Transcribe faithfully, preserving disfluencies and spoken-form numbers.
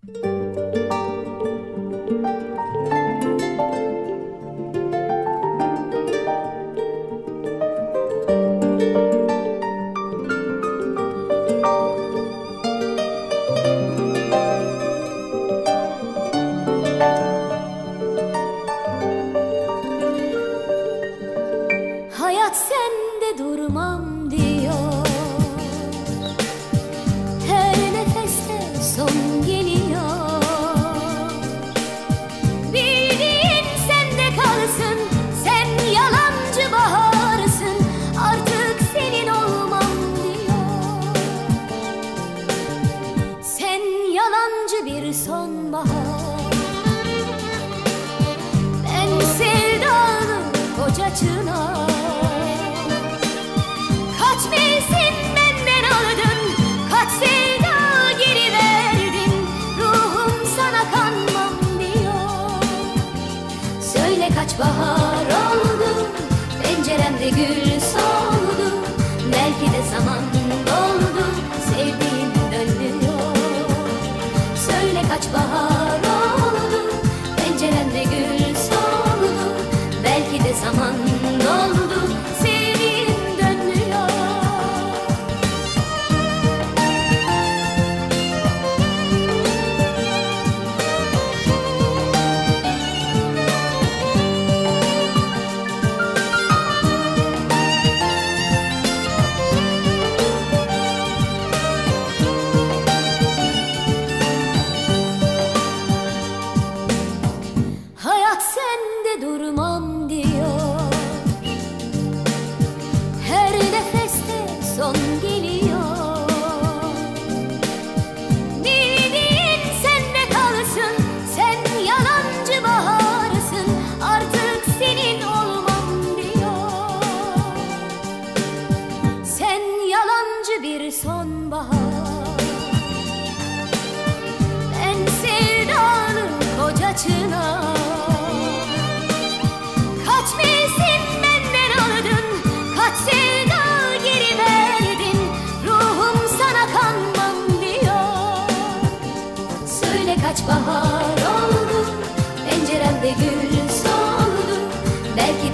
Hayat sende durmam diyor, her nefeste son geliyor. Bildiğin sende kalsın, sen yalancı baharsın, artık senin olmam diyor. Sen yalancı bir sonbahar, ben sevdalı koca çınar. Kaç mevsim benden aldın, kaç sevda geri verdin, ruhum sana kanmam diyor. Söyle kaç bahar oldu, penceremde gül soldu, belki de zaman doldu, sevdiğim dönmüyor. Söyle kaç bahar oldu, penceremde gül soldu, belki de zaman doldu, sevdiğim dönmüyor. Hayat sende durmam diyor, her nefeste son geliyor. Bildiğin sende kalsın, sen yalancı baharsın, artık senin olmam diyor. Sen yalancı bir sonbahar, ben sevdalı koca çınar. Kaç mevsim benden aldın, kaç sevda geri verdin, ruhum sana kanmam diyor. Söyle kaç bahar oldu, penceremde gül soldu, belki